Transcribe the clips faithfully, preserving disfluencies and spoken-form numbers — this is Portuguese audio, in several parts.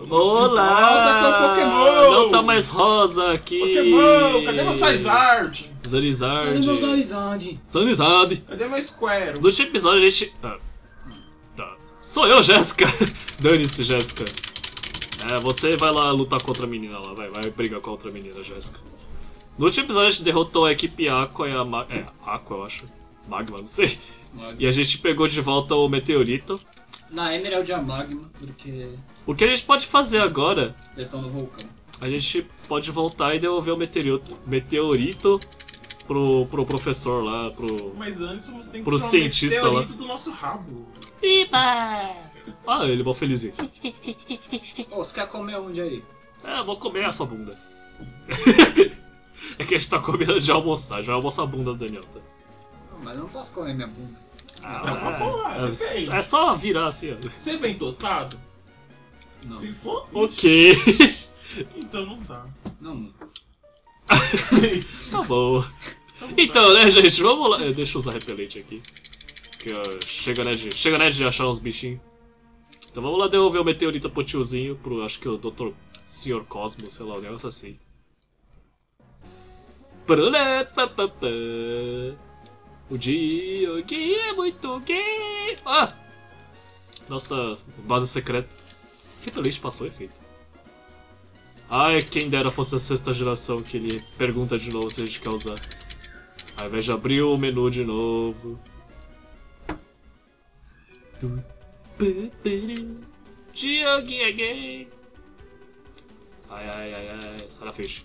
Olá! Volta com Pokémon! Não tá mais rosa aqui! Pokémon! Cadê meu Charizard? Charizard. Cadê meu Charizard? Charizard. Cadê meu Square? No último episódio a gente... Ah, tá. Sou eu, Jéssica! Dane-se, Jéssica. É, você vai lá lutar contra a menina lá, vai, vai brigar contra a menina, Jéssica. No último episódio a gente derrotou a equipe Aqua e a Ma... É, Aqua eu acho. Magma, não sei. Magma. E a gente pegou de volta o meteorito. Na Emerald é a Magma, porque O que a gente pode fazer agora? eles estão no vulcão. A gente pode voltar e devolver o meteorito, meteorito pro, pro professor lá, pro... Mas antes você tem que Pro tirar cientista o lá. meteorito do nosso rabo. Iba! Ah, ele é mó felizinho. Ô, você quer comer onde aí? É, eu vou comer a sua bunda. É que a gente tá combinando de almoçar, já vai almoçar a bunda do Daniel, tá? Não, mas eu não posso comer minha bunda. Ah, Tá pra pular, é, depende. é só virar assim, ó. Você vem dotado? Não. Se for, Ok. então não dá. Não. Tá bom. Então, né, gente, vamos lá. Eh, Deixa eu usar repelente aqui. Que, ó, chega, né, de, chega, né, de achar uns bichinhos. Então vamos lá devolver o meteorito pro tiozinho, pro, acho que o doutor senhor Cosmo, sei lá, um negócio assim. O dia, o dia é muito gay. Ah! Nossa base secreta. Repelente passou efeito. Ai, quem dera fosse a sexta geração que ele pergunta de novo se a gente quer usar. Ao invés de abrir o menu de novo. Diogo é gay. Ai, ai, ai, ai, Starfish.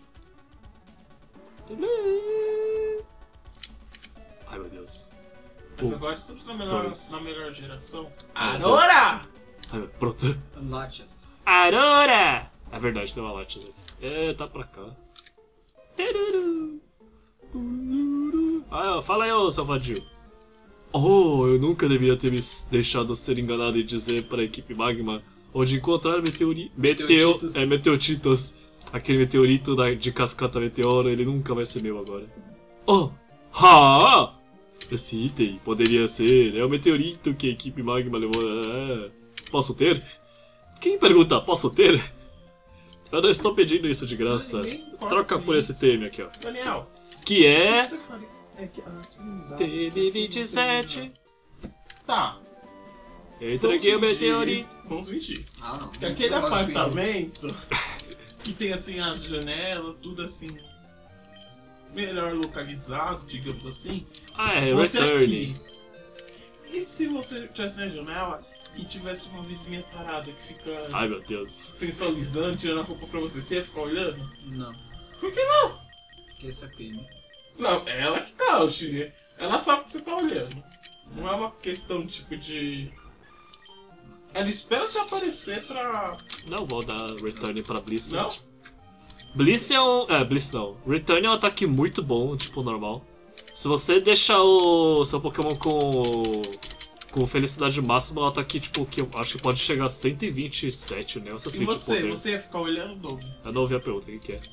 Ai, meu Deus. Mas Um, agora estamos na melhor, dois. na melhor geração. Aurora! Ai, pronto. Latias. Aurora! É verdade, tem uma Latias aqui. É, tá pra cá. Tururu. Tururu. Ah, fala aí, ô seu vadio. Oh, eu nunca deveria ter me deixado ser enganado e dizer para a equipe Magma onde encontrar meteori... Meteo... Meteorititos. É, meteorititos. Aquele meteorito da... de cascata meteoro, ele nunca vai ser meu agora. Oh! Ha! Esse item poderia ser... É o meteorito que a equipe Magma levou... É. Posso ter? Quem pergunta, posso ter? Eu não estou pedindo isso de graça. Ninguém importa Troca com por esse isso. T M aqui, ó. Daniel, Que o é... que você faria? É que, ah, aqui não dá. T M vinte e sete. Tá. Eu entreguei o vamos fingir- meteorito. Vamos fingir. Ah, não. Que aquele Não gosto de fingir. apartamento que tem assim as janelas, tudo assim melhor localizado, digamos assim. Ah, é, Você Returning. aqui. E se você tivesse na janela e tivesse uma vizinha parada que fica Ai, meu Deus. sensualizando, tirando a roupa pra você, você ia ficar olhando? Não. Por que não? Porque isso é crime. Não, é ela que tá, Oxi. Ela sabe que você tá olhando. Não é uma questão tipo de. Ela espera você aparecer pra. Não vou dar Return pra Bliss. Não? Bliss é um... É, Bliss não. Return é um ataque muito bom, tipo, normal. Se você deixar o seu Pokémon com... com felicidade máxima, é um ataque, tipo, que eu acho que pode chegar a cento e vinte e sete, né? Você E sente o você? poder. Você ia ficar olhando, Doug? Eu não ouvi a pergunta, o que que é?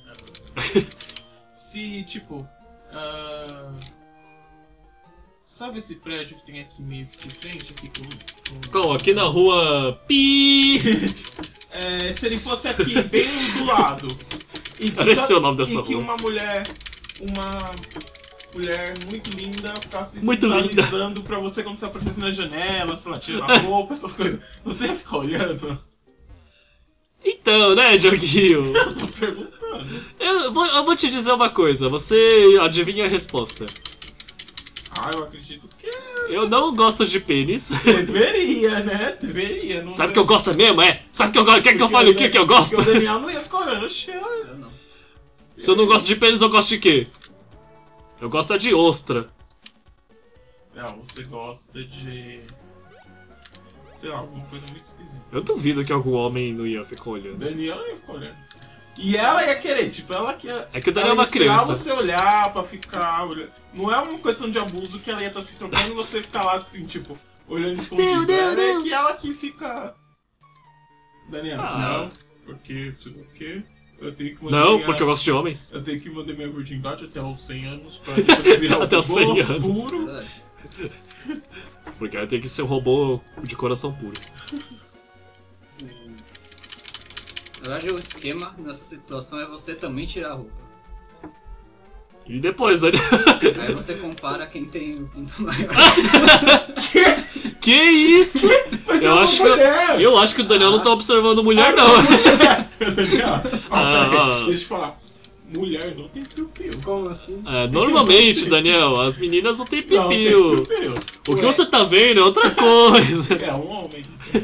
Se, tipo. ah, Sabe esse prédio que tem aqui meio que de frente? Aqui com. com... Bom, aqui na rua... Pi. É, se ele fosse aqui, bem do lado. E que, Esse to- é o nome dessa e que rua. uma mulher. Uma mulher muito linda ficasse Muito sensualizando pra você quando você aparecesse na janela, sei lá, tirando a roupa, essas coisas. Você ia ficar olhando? Então, né, Dioguinho? Eu tô perguntando. Eu vou, eu vou te dizer uma coisa, você adivinha a resposta. Ah, eu acredito que Eu não gosto de pênis. deveria, né? Deveria. Não Sabe o que eu gosto mesmo, é? Sabe o que eu gosto? Quer que eu Porque fale o o que Dan- que eu gosto? Porque o Daniel não ia ficar olhando o cheiro. Eu não. Se eu não gosto de pênis, eu gosto de quê? Eu gosto é de ostra. Não, você gosta de. Sei lá, alguma coisa muito esquisita. Eu duvido que algum homem não ia ficar O olhando. Daniel não ia ficar olhando. E ela ia querer, tipo, ela que ia. É que o Daniel é ela uma ia esperar criança. você olhar pra ficar olhando. Não é uma questão de abuso que ela ia estar se trocando e você ficar lá assim, tipo, olhando escondido. Não, não, é não. que ela que fica. Daniel, Ah. não. Porque, se o quê? Eu tenho que manter Não, minha- porque eu gosto de homens. Eu tenho que manter minha virgindade até os cem anos pra depois eu virar um Até os robô cem anos. puro. Verdade. Porque aí tem que ser um robô de coração puro. Na verdade, o esquema nessa situação é você também tirar a roupa. E depois, Daniel? Aí você compara quem tem o pinto maior. Que isso? Mas Eu é uma acho, que, mulher. eu acho que o Daniel não tá observando mulher, não. Daniel, ó, Ah, peraí, ah. deixa eu falar. Mulher não tem piu-piu. Como assim? É, normalmente, Daniel, as meninas não têm Não, tem pipiu. piu-piu. O que Ué. você tá vendo é outra coisa. É um homem.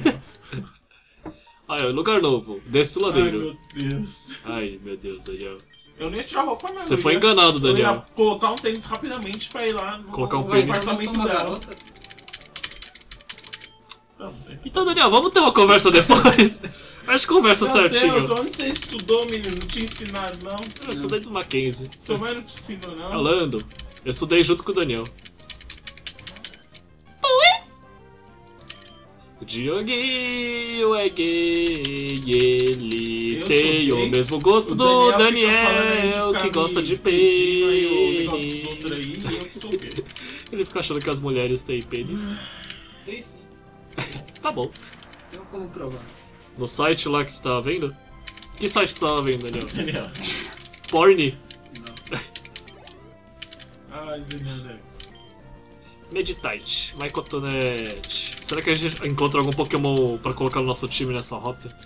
Ai, lugar novo. Desce o Ai, ladeiro. meu Deus. Ai, meu Deus, Daniel. Eu não ia tirar roupa, não. Você eu foi ia- enganado, Eu ia Daniel. colocar um tênis rapidamente pra ir lá no Colocar um no pênis. Eu sou apartamento uma dela. garota. Também. Então, Daniel, vamos ter uma conversa depois. A gente conversa Meu certinho. Deus, onde você estudou, menino? Não te ensinaram, não? Eu estudei no Mackenzie. Sua mãe não te ensinou, não? Falando. Eu estudei junto com o Daniel. O Dioguinho é gay e ele Eu tem sou o gay? mesmo gosto O do Daniel fica falando aí de Daniel, ficar que gosta me de pedindo aí o negócio dos pênis. outros aí, e eu que sou gay. Ele fica achando que as mulheres têm pênis. Tem sim. Tá bom. Tem como provar. No site lá que você tava vendo? Que site você tava vendo, Daniel? Daniel. Porn? Não. Ai, Daniel, Daniel. Meditate, Mycotonete. Será que a gente encontra algum Pokémon pra colocar no nosso time nessa rota?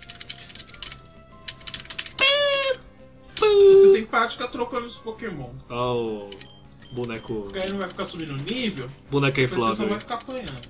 Você tem que parar de ficar trocando os Pokémon. Ah, o boneco. Porque aí não vai ficar subindo nível, Boneco depois você só inflável. vai ficar apanhando.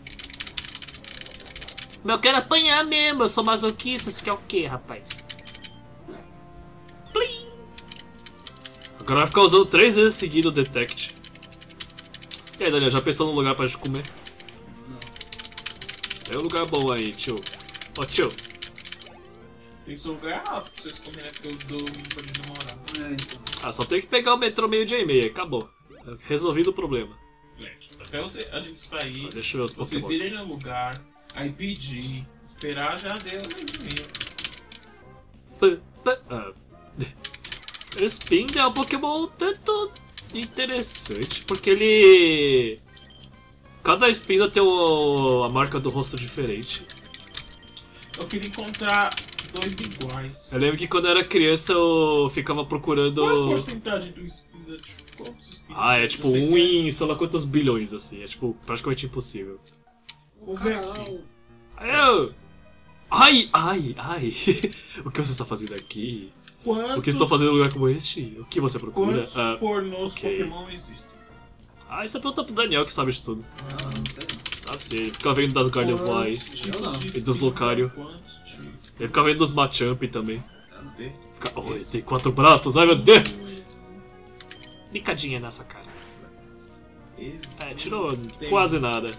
Mas eu quero apanhar mesmo, eu sou masoquista. Você quer o quê, rapaz? Plim! Agora vai ficar usando três vezes seguido o Detect. E aí, Daniel, já pensou num lugar pra gente comer? Não. Tem um lugar bom aí, tio. Ó, tio. Tem seu lugar errado pra vocês comerem, porque eu dou pra de namorar. É, então. Ah, só tem que pegar o metrô meio-dia e meia, acabou. Resolvido o problema. Gente, até você, a gente sair, Ah, deixa eu ver os vocês Pokémon. irem no lugar, aí pedir, esperar, já deu nem de mil. Pã, pã, ah. Spin é um Pokémon tanto interessante, porque ele... Cada Spinda tem o... a marca do rosto diferente. Eu queria encontrar dois iguais. Eu lembro que quando eu era criança eu ficava procurando... Qual é a porcentagem do Spinda? Tipo, quantos Spinda? Ah, é tipo Você um quer? em sei lá quantos bilhões, assim. É tipo praticamente impossível. Vou ver aqui. Caralho. Aí eu... Ai, ai, ai. O que você está fazendo aqui? Quantos, O que estou fazendo em um lugar como este? O que você procura? Quantos Ah, pornôs ok. Pokémon existem? ah, isso é pergunta pro Daniel que sabe de tudo. Ah, não sei não. Sabe se ele fica vendo das Gardevoir. Quantos tipos não. de E dos Spinda? Lucario. Quantos tipos? Ele fica vendo dos Machamp também. Cadê? Fica, oh, ele tem quatro braços, ai meu Deus! Bicadinha nessa cara. É, tirou Existem. quase nada.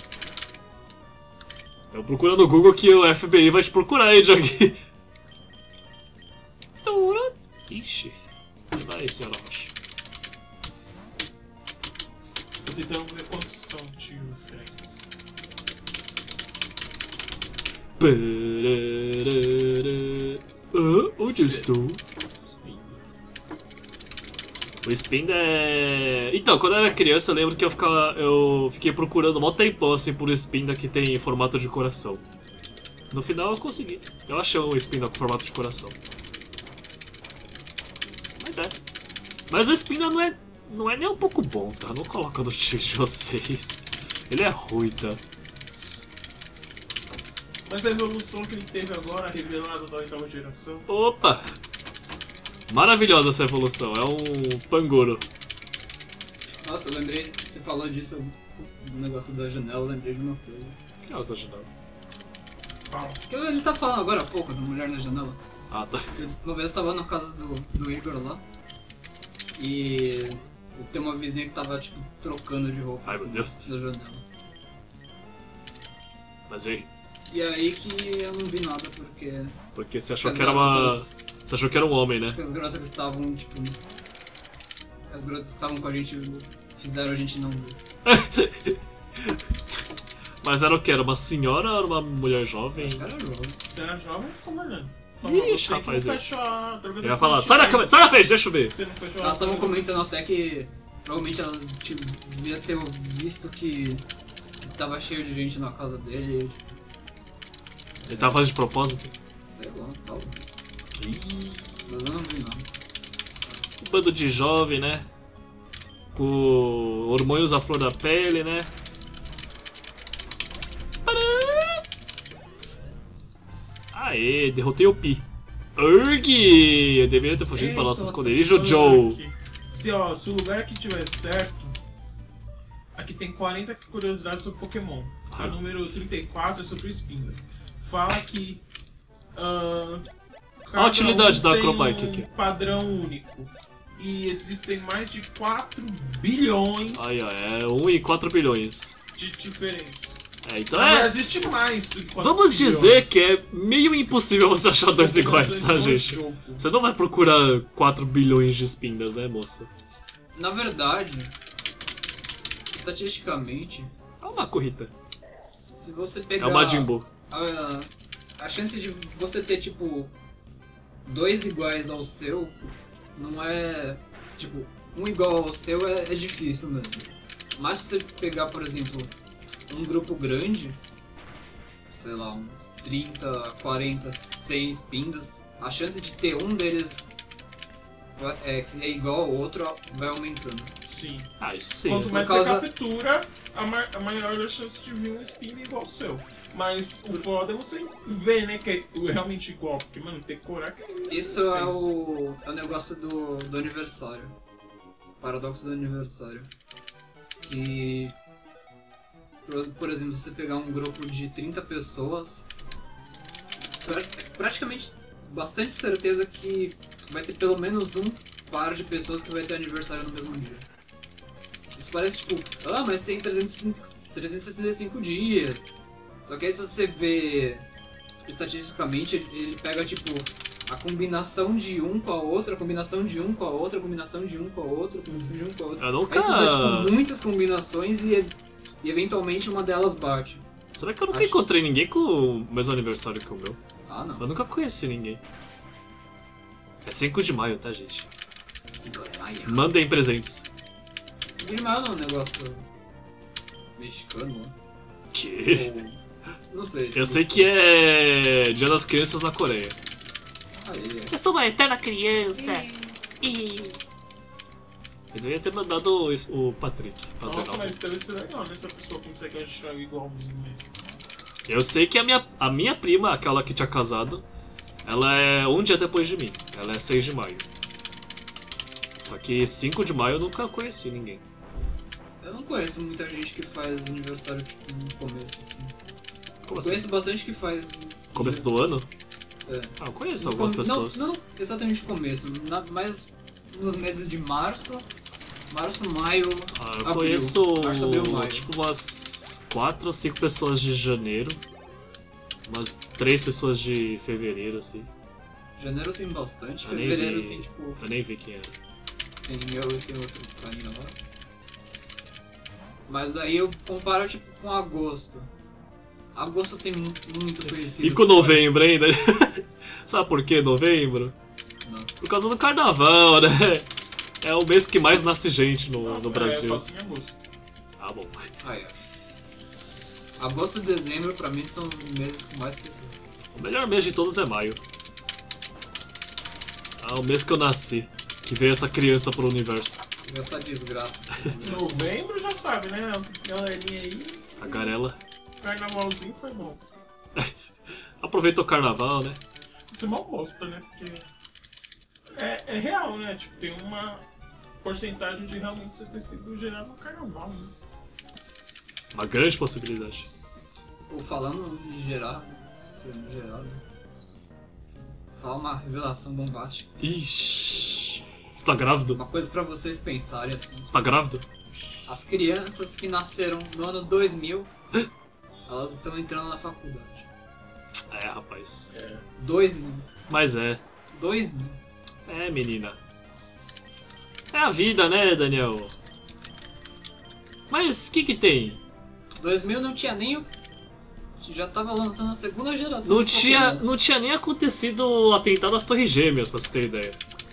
Então procura no Google que o F B I vai te procurar aí, Jogui. Ixi. Vai, senhora Rocha. Tô tentando ver quantos são tiros diferentes. Pararara. Ah, onde eu estou? O Spinda é... Então, quando eu era criança, eu lembro que eu, ficava, eu fiquei procurando um tempão assim por Spinda que tem formato de coração. No final eu consegui. Eu achei um Spinda com formato de coração. Mas é. Mas o Spinda não é, não é nem um pouco bom, tá? Não coloca no time de vocês. Ele é ruim, tá? Mas a evolução que ele teve agora, revelada da oitava geração. Opa! Maravilhosa essa evolução, é um Pangoro. Nossa, eu lembrei, você falou disso, do negócio da janela, eu lembrei de uma coisa. Que é essa janela? Fala. Que ele tá falando agora há pouco, da mulher na janela. Ah, tá. Eu, uma vez eu tava na casa do, do Igor lá, e tem uma vizinha que tava, tipo, trocando de roupa, Ai, meu assim, Deus. na janela. Mas e aí? E aí que eu não vi nada, porque... Porque você achou as que era uma... garotas- Você achou que era um homem, né? Porque as garotas que estavam, tipo... As garotas que estavam com a gente fizeram a gente não ver. Mas era o que? Era uma senhora ou era uma mulher jovem? Acho que era jovem. Se era jovem, ficou olhando. Ixi, Você que rapaz, não eu- fechou a droga Eu do ia falar, cliente, sai da né? câmera, sai da frente, deixa eu ver. Você não fechou Elas a estavam droga do- comentando até que... Provavelmente elas, tipo, devia ter visto que... Tava cheio de gente na casa dele, e, tipo, Ele tava fazendo de propósito? sei lá, tal. Ih, Mas eu não vi não. um bando de jovem, né? Com hormônios à flor da pele, né? Aê, derrotei o Pi. Urg! Eu deveria ter fugido para nosso esconderijo, Joe. Aqui. Se, ó, se o lugar aqui tiver certo, aqui tem quarenta curiosidades sobre Pokémon. A número trinta e quatro é sobre o Spinda. Fala que ah, a utilidade um da tem Acrobike um aqui. padrão único. E existem mais de quatro bilhões Aí, ó, é um e quatro bilhões. de diferentes. É, então Ah, é. existe mais do que quatro Vamos bilhões. dizer que é meio impossível você achar dois iguais, tá, no gente? jogo. Você não vai procurar quatro bilhões de espindas, né, moça? Na verdade, estatisticamente, É uma corrida. se você É pegar o Majin Buu. a, a chance de você ter, tipo, dois iguais ao seu, não é, tipo, um igual ao seu é, é difícil mesmo. Mas se você pegar, por exemplo, um grupo grande, sei lá, uns trinta, quarenta, cem espindas, a chance de ter um deles é, que é igual ao outro vai aumentando. Sim. Ah, isso sim. Quanto né? mais causa- você captura, a, ma a maior a chance de vir um Spinda igual ao seu. Mas o foda é você ver, né, que é realmente igual. Porque, mano, tem que curar que é Isso é o, é o negócio do, do aniversário. Paradoxo do aniversário. Que, por, por exemplo, se você pegar um grupo de trinta pessoas, pra- praticamente bastante certeza que vai ter pelo menos um par de pessoas que vai ter aniversário no mesmo dia. Isso parece tipo, ah, mas tem trezentos e sessenta e cinco dias. Só que aí se você vê estatisticamente, ele pega tipo a combinação de um com a outra, a combinação de um com a outra, a combinação de um com a outra, a combinação de um com a outra. Eu nunca... Aí isso dá tipo muitas combinações e, e eventualmente uma delas bate. Será que eu nunca Acho- encontrei ninguém com o mesmo aniversário que o meu? Ah, não. Eu nunca conheci ninguém. É cinco de maio, tá, gente? cinco de maio. Mandem presentes. cinco de maio não é um negócio mexicano, né? Que? Ou... Não sei. Eu sei que é Dia das Crianças na Coreia. Ah, é. Eu sou uma eterna criança. E Eu deveria ter mandado isso- o Patrick pra Nossa, pegar. mas deve ser legal, né? Se a pessoa consegue achar igual a mim mesmo. Eu sei que a minha, a minha prima, aquela que tinha casado, ela é um dia depois de mim. Ela é seis de maio. Só que cinco de maio eu nunca conheci ninguém. Eu não conheço muita gente que faz aniversário tipo no começo, assim. Como Eu assim? conheço bastante que faz. Começo do ano? É. Ah, eu conheço No algumas com- pessoas. Não, não exatamente começo, na, mas nos meses de março, março, maio. Ah, eu abril. conheço Março, abril, maio. tipo umas quatro ou cinco pessoas de janeiro. Umas três pessoas de fevereiro, assim. Janeiro tem bastante, Eu nem fevereiro vi. tem tipo. Eu nem vi quem era. Tem eu e tem outro carinha lá. Mas aí eu comparo tipo com agosto. Agosto tem mu- muito conhecido. E com novembro ainda. Sabe por que novembro? Não. Por causa do carnaval, né? É o mês que mais nasce gente no, Nossa, no Brasil. É, eu faço em agosto. Ah, bom. Ah, é. Agosto e dezembro pra mim são os meses com mais pessoas. O melhor mês de todos é maio. Ah, o mês que eu nasci. Que veio essa criança pro universo. Essa desgraça. Novembro já sabe, né? Galerinha aí, A garela. carnavalzinho foi bom. Aproveitou o carnaval, né? Isso é mal bosta, né? Porque é, é real, né? Tipo, tem uma porcentagem de realmente você ter sido gerado no carnaval, né? Uma grande possibilidade. Ou falando em geral, sendo gerado. Fala uma revelação bombástica. Ixi. Você tá grávido? Uma coisa pra vocês pensarem assim. Você tá grávido? As crianças que nasceram no ano dois mil, elas estão entrando na faculdade. É, rapaz. É. dois mil. Mas é. dois mil. É, menina. É a vida, né, Daniel? Mas o que que tem? dois mil não tinha nem o... Já tava lançando a segunda geração Não de tinha, Pokémon. não tinha nem acontecido o atentado às Torres Gêmeas, pra você ter ideia.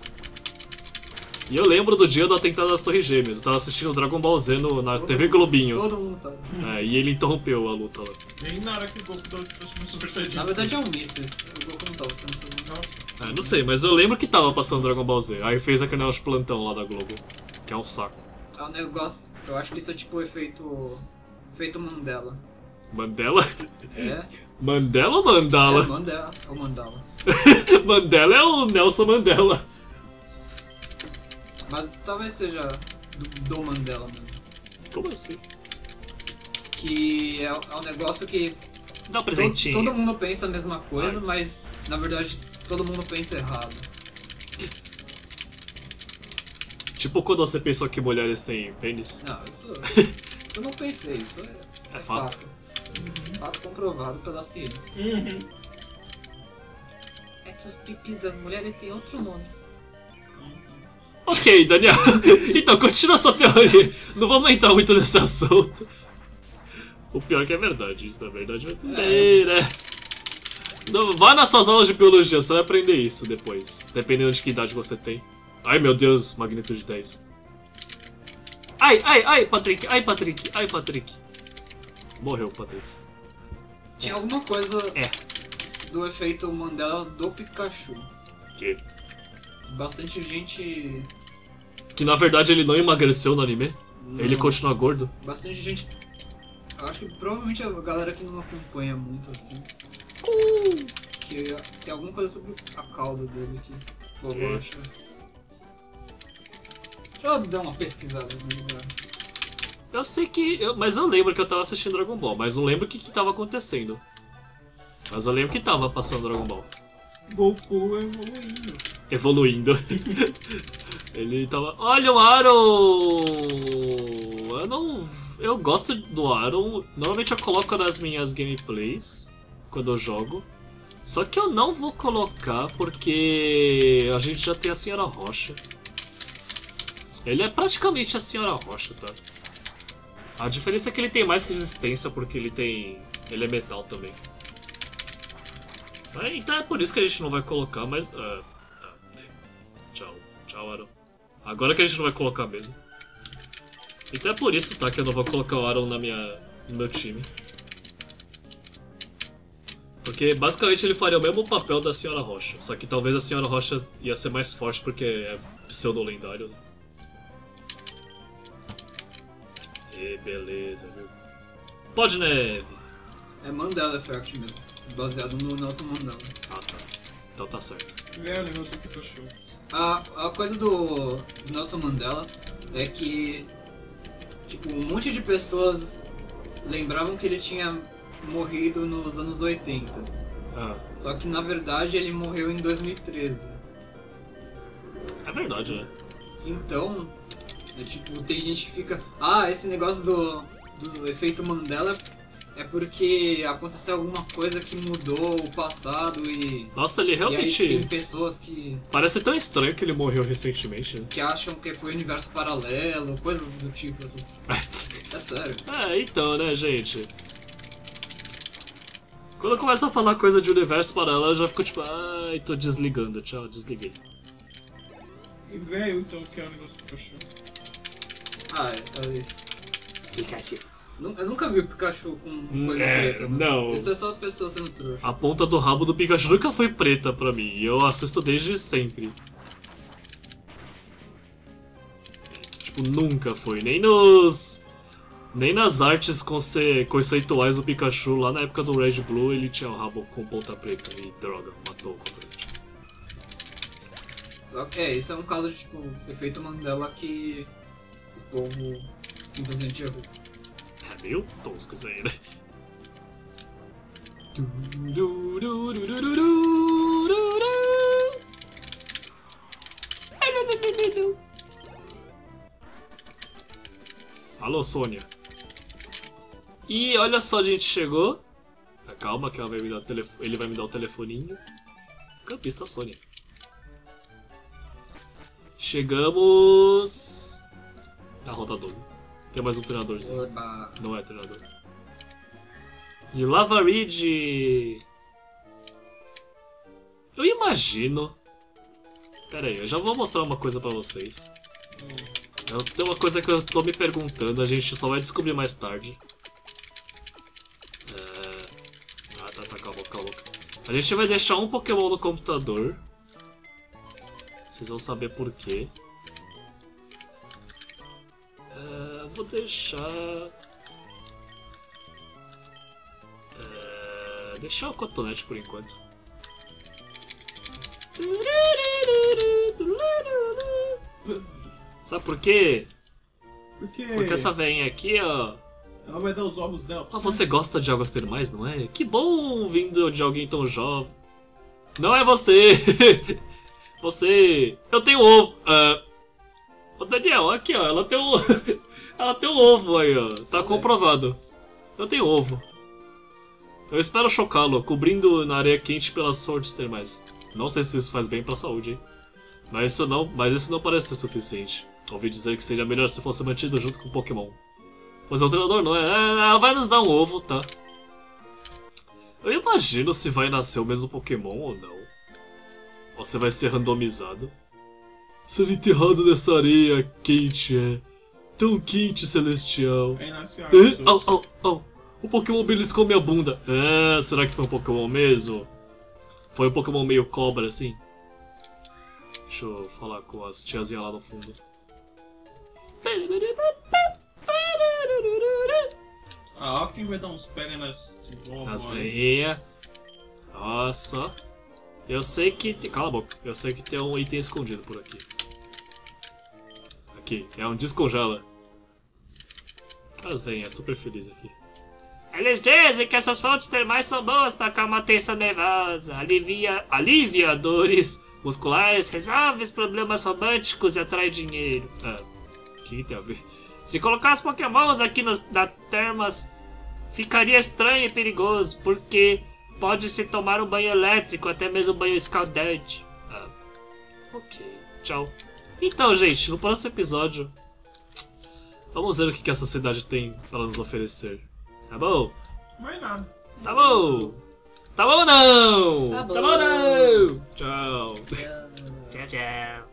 E eu lembro do dia do atentado às Torres Gêmeas. Eu tava assistindo Dragon Ball Z no, na Todo T V mundo- Globinho. Todo mundo tá. É, e ele interrompeu a luta lá. Bem na hora que o Goku deu esse Super Saiyajin. Na verdade é um mito isso. O Goku não tava sendo segundo. Nossa. Ah, não sei, mas eu lembro que tava passando Dragon Ball Z. Aí fez aquele negócio de plantão lá da Globo. Que é um saco. É um negócio. Eu acho que isso é tipo o efeito. Efeito Mandela. Mandela? É? Mandela ou É Mandala? Mandela. É o Mandala. Mandela é o Nelson Mandela. Mas talvez seja do, do Mandela mesmo. Como assim? Que é, é um negócio que Dá um to, presentinho. todo mundo pensa a mesma coisa, mas na verdade todo mundo pensa errado. Tipo quando você pensou que mulheres têm pênis. Não, isso, isso eu não pensei, isso é, É fato. fato. Fato comprovado pela ciência. Uhum. É que os pipis das mulheres têm outro nome. Ok, Daniel. Então, continua sua teoria. Não vamos entrar muito nesse assunto. O pior é que é verdade, isso na verdade vai tudo bem, né? Não, vá nas suas aulas de biologia, você vai aprender isso depois. Dependendo de que idade você tem. Ai meu Deus, magnitude dez. Ai, ai, ai, Patrick, ai, Patrick, ai, Patrick. Morreu, Patrick. Tinha alguma coisa É. do efeito Mandela do Pikachu. Que? Bastante gente. Que na verdade ele não emagreceu no anime. Ele não- continua gordo. Bastante gente. Eu acho que provavelmente a galera que não acompanha muito assim. Que tem alguma coisa sobre a cauda dele que o povo É. acha. Deixa eu dar uma pesquisada no lugar. Eu sei que. Eu, mas eu lembro que eu tava assistindo Dragon Ball, mas não lembro o que, que tava acontecendo. Mas eu lembro que tava passando Dragon Ball. Goku evoluindo. Evoluindo. Ele tava. Olha o Aaron! Eu não. Eu gosto do Aaron. Normalmente eu coloco nas minhas gameplays quando eu jogo. Só que eu não vou colocar porque a gente já tem a Senhora Rocha. Ele é praticamente a Senhora Rocha, tá? A diferença é que ele tem mais resistência porque ele tem. Ele é metal também. É, então é por isso que a gente não vai colocar, mas. ah, tá. Tchau, tchau, Aaron. Agora que a gente não vai colocar mesmo. Então é por isso, tá, que eu não vou colocar o Aaron na minha, no meu time. Porque basicamente ele faria o mesmo papel da Senhora Rocha. Só que talvez a Senhora Rocha ia ser mais forte porque é pseudo-lendário, né? E beleza, viu? Pó de neve! É Mandela Effect mesmo. Baseado no Nelson Mandela. Ah, tá. Então tá certo. É o negócio do Pikachu. A, a coisa do, do Nelson Mandela é que tipo, um monte de pessoas lembravam que ele tinha morrido nos anos oitenta. Ah, Só que na verdade ele morreu em dois mil e treze. é verdade, né? Então, é, tipo, tem gente que fica, ah, esse negócio do, do efeito Mandela é porque aconteceu alguma coisa que mudou o passado e, Nossa, ele e aí realmente. tem pessoas que, Parece tão estranho que ele morreu recentemente, né? que acham que foi universo paralelo, coisas do tipo, essas... É sério. É, então, né, gente? Quando eu começo a falar coisa de universo paralelo, eu já fico tipo, ai, tô desligando, tchau, desliguei. E velho, então, que é o negócio do Pikachu. Ah, é, é isso. Pikachu. Nu- Eu nunca vi o Pikachu com coisa É, preta, né? não. Isso é só pessoa sendo trouxa. A ponta do rabo do Pikachu nunca foi preta pra mim, e eu assisto desde sempre. Tipo, nunca foi, nem nos... Nem nas artes conce- conceituais do Pikachu, lá na época do Red Blue, ele tinha o rabo com ponta preta e droga, matou o concorrente. Só que é, isso é um caso de tipo, efeito Mandela que o povo simplesmente errou. É meio tosco isso aí, né? Du, du, du, du, du, du, du, du, du. Ai, du, du, du, du. Alô, Sônia. E olha só, a gente chegou. Calma que ela vai me dar o telefone. Ele vai me dar o telefoninho. Campista Sônia. Chegamos na rota doze. Tem mais um treinadorzinho. Oba. Não é treinador. E Lava Ridge. Eu imagino. Pera aí, eu já vou mostrar uma coisa pra vocês. Eu, tem uma coisa que eu tô me perguntando, a gente só vai descobrir mais tarde. É... Ah, tá, tá, calma, calma. A gente vai deixar um Pokémon no computador. Vocês vão saber por quê. Uh, vou deixar... Uh, deixar o Cotonete por enquanto. Sabe por quê? Por quê? Porque essa veinha aqui, ó... Ela vai dar os ovos dela pra Ah, você gosta de águas termais, não é? Que bom vindo de alguém tão jovem. Não é você! Você... Eu tenho ovo. Uh... Ô Daniel, aqui ó, ela tem um... ela tem um ovo aí, ó. Tá comprovado. Eu tenho ovo. Eu espero chocá-lo, cobrindo na areia quente pelas sortes termais. Não sei se isso faz bem pra saúde, hein? Mas isso não, mas isso não parece ser suficiente. Ouvi dizer que seria melhor se fosse mantido junto com o Pokémon. Mas o treinador não é... Ela vai nos dar um ovo, tá? Eu imagino se vai nascer o mesmo Pokémon ou não. Ou se vai ser randomizado. Ser enterrado nessa areia quente é... Tão quente, celestial. Aí nasce a Eh? Au, au, au. O Pokémon beliscou minha bunda. Ah, será que foi um Pokémon mesmo? Foi um Pokémon meio cobra, assim? Deixa eu falar com as tiazinhas lá no fundo. Ah, ó quem vai dar uns pega nas... As veinhas. Nossa. Eu sei que... Tem... Cala a boca. Eu sei que tem um item escondido por aqui. Aqui. É um descongela. As veinhas. Super feliz aqui. Eles dizem que essas fontes termais são boas para acalmar a tensão nervosa. Alivia... Alivia dores musculares. Resolve os problemas românticos e atrai dinheiro. Ah. O que tem a ver? Se colocar os pokémons aqui nos, na termas, ficaria estranho e perigoso, porque pode-se tomar um banho elétrico, até mesmo um banho escaldante. Ah, ok, tchau. Então, gente, no próximo episódio, vamos ver o que, que a sociedade tem para nos oferecer. Tá bom? Mais nada. Tá bom! Tá bom ou não? Tá bom. Tá bom ou não? Tchau. Tchau. Tchau, tchau.